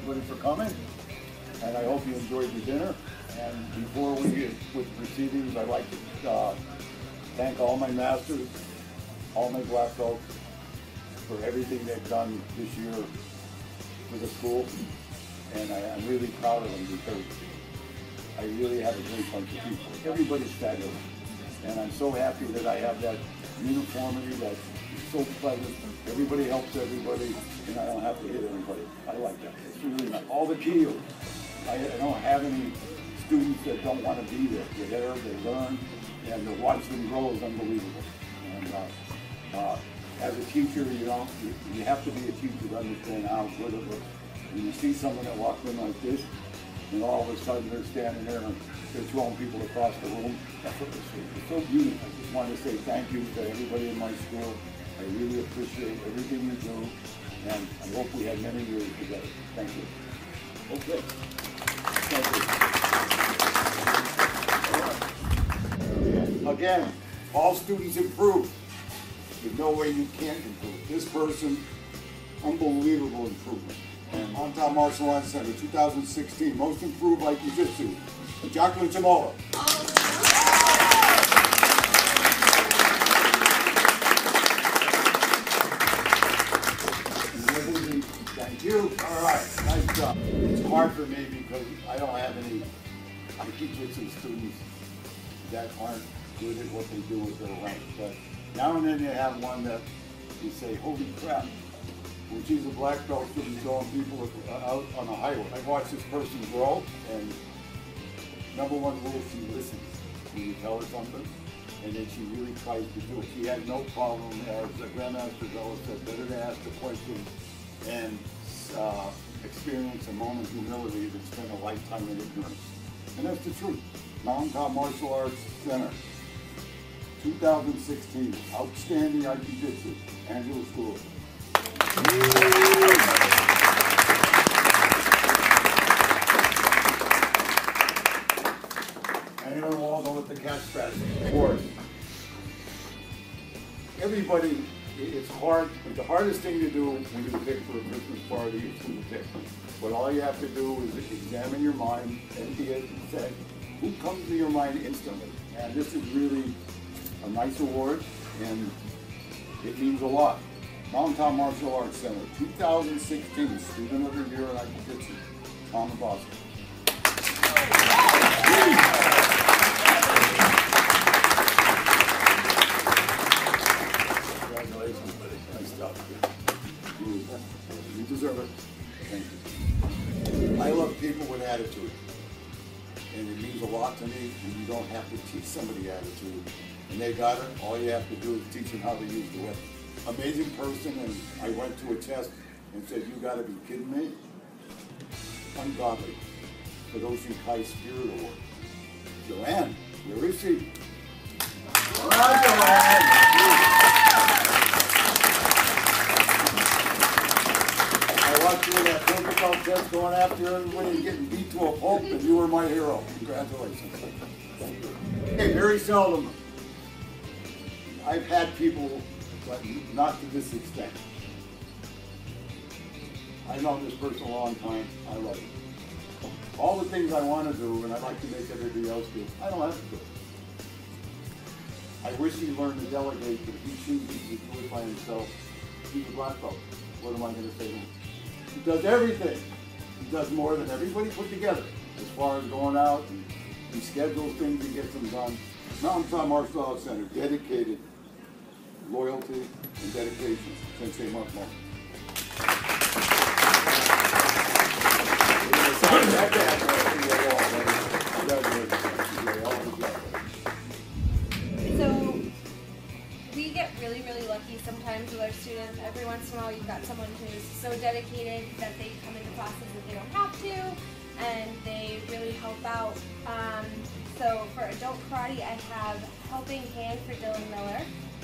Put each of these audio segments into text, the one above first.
everybody for coming, and I hope you enjoyed your dinner. And before we get with proceedings, I'd like to thank all my masters, all my black belts, for everything they've done this year for the school. And I'm really proud of them because I really have a great bunch of people. Everybody's fabulous. And I'm so happy that I have that uniformity that's so pleasant. Everybody helps everybody, and I don't have to hit everybody. I like that. It's really not. All the kids, I don't have any students that don't want to be there. They're there, they learn, and to watch them grow is unbelievable. And as a teacher, you have to be a teacher to understand how good it looks. When you see someone that walks in like this, and all of a sudden they're standing there and they're throwing people across the room, that's what it's so beautiful. I just want to say thank you to everybody in my school. I really appreciate everything you do, and I hope we have many years together. Thank you. Okay. Thank you. Again, all students improve. There's no way you can't improve. This person, unbelievable improvement. And Mountaintop Martial Arts Center 2016, Most Improved by Jiu-Jitsu, Jacqueline Jamola. Thank you. All right, nice job. It's hard for me because I don't have any jiu-jitsu students that aren't good at what they do with their rank. But now and then you have one that you say, holy crap. When she's a black belt, she'll be throwing people out on the highway. I watched this person grow, and number one rule, she listens when you tell her something, and then she really tries to do it. She had no problem, as the Grandmaster always said, better to ask a question and experience a moment of humility than spend a lifetime in ignorance. And that's the truth. Mountaintop Martial Arts Center, 2016, outstanding jiu-jitsu, Angela School. Anyone will know what the catch strategy is. Of course. Everybody, it's hard. The hardest thing to do when you pick for a Christmas party is who to pick. But all you have to do is examine your mind and say, who comes to your mind instantly? And this is really a nice award, and it means a lot. Mountaintop Martial Arts Center, 2016, Student of the Year in Jiu-Jitsu, Tom Boston. Congratulations, buddy. Nice stuff. You deserve it. Thank you. I love people with attitude, and it means a lot to me when you don't have to teach somebody attitude. And they got it. All you have to do is teach them how to use the weapon. Amazing person, and I went to a test and said, you gotta be kidding me? Ungodly. For those Kai Spirit Award. Joanne, where is she? All right, Joanne. I watched you in that protocol test going after everybody and getting beat to a pulp, and you were my hero. Congratulations. Thank you. Hey, very seldom I've had people, but not to this extent. I've known this person a long time. I love it. All the things I want to do, and I like to make everybody else do, I don't have to do it. I wish he learned to delegate, but if he chooses to do it by himself, he's a black belt. What am I going to say to him? He does everything. He does more than everybody put together. As far as going out, and he schedules things and gets them done. Mountaintop Martial Arts Center, dedicated loyalty and dedication. Sensei Mark Mark. So we get really, really lucky sometimes with our students. Every once in a while you've got someone who's so dedicated that they come into classes that they don't have to, and they really help out. So for adult karate, I have Helping Hand for Dylan Miller.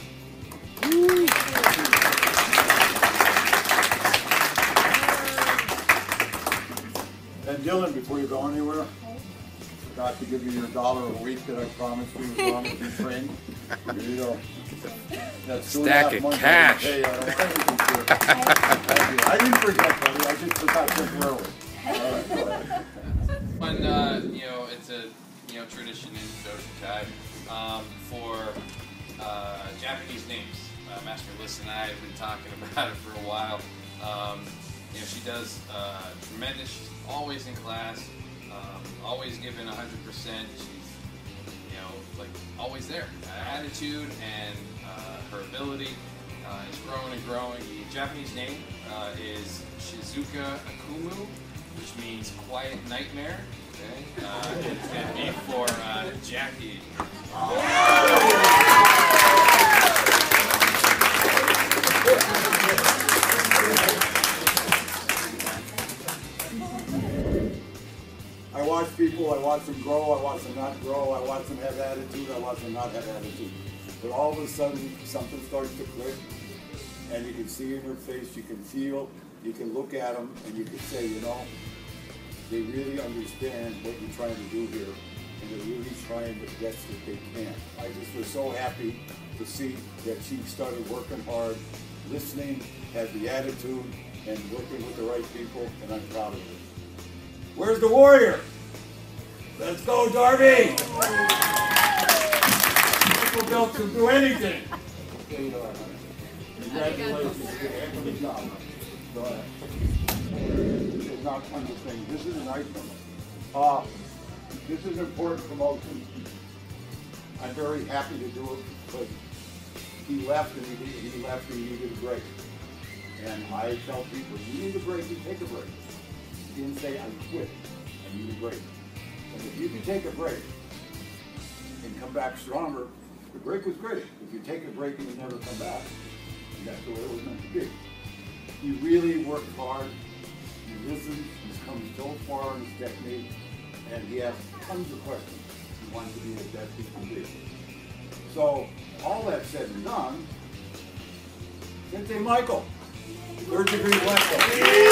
And Dylan, before you go anywhere, I forgot to give you your $1 a week that I promised you as long as you train. Here you go. That's Stack of cash. I didn't forget, buddy. I just forgot temporarily. When it's a tradition in Doshikai for Japanese names. Master Liz and I have been talking about it for a while. She does tremendous. She's always in class, always giving 100%. She's always there. Attitude and her ability is growing and growing. The Japanese name is Shizuka Akumu, which means quiet nightmare. Okay, it's going to be for Jackie. I watch people, I watch them grow, I watch them not grow, I watch them have attitude, I watch them not have attitude. But all of a sudden, something starts to click, and you can see in their face, you can feel, you can look at them, and you can say, they really understand what you're trying to do here, and they're really trying the best that they can. I just was so happy to see that she started working hard, listening, had the attitude, and working with the right people, and I'm proud of her. Where's the warrior? Let's go, Darby! Purple belt can do anything. There you are, honey. Congratulations. You did a heck of a job. Go ahead. It's not fun to think. This is a nice one. This is important promotion. I'm very happy to do it because he left and he needed a break. And I tell people, you need a break, you take a break. He didn't say, I quit, I need a break. And if you can take a break and come back stronger, the break was great. If you take a break and you never come back, that's the way it was meant to be. He really worked hard, he listened, he's come so far in his technique, and he has tons of questions. He wants to be as best he can be. So, all that said and done, Sensei Michael, third degree black belt.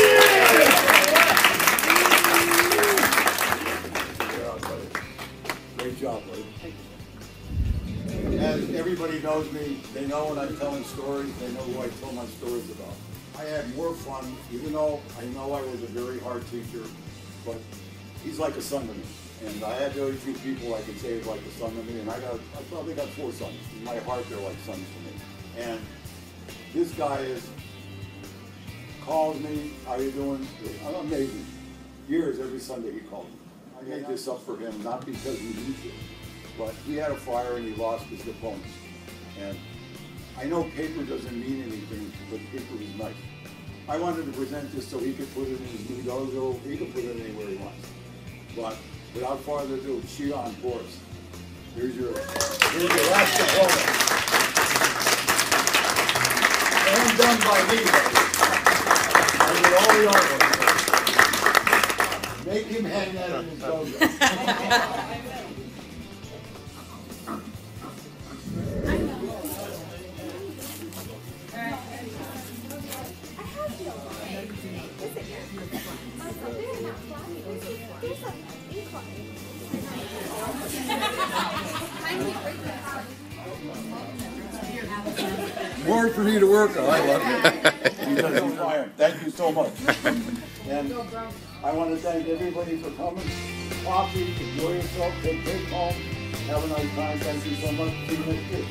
Great job, buddy. As everybody knows me, they know when I'm telling stories, they know who I tell my stories about. I had more fun, even though I know I was a very hard teacher, but he's like a son to me. And I had very few people I could say is like a son to me, and I probably got 4 sons. In my heart, they're like sons to me. And this guy calls me, how you doing? I'm amazing. Years, every Sunday he called me. I made this up for him, not because he needs it, but he had a fire and he lost his opponent. And I know paper doesn't mean anything, but paper is nice. I wanted to present this so he could put it in his new dojo, he could put it anywhere he wants. But without farther ado, Shion Boris. Here's your last opponent. And done by me, I did all the artwork. Make him hang that in his dojo. More for me to work on. I love it. Thank you so much. And I want to thank everybody for coming. Coffee, enjoy yourself, take home. Have a nice time. Thank you so much. See you next week.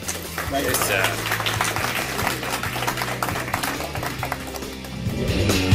Thank you.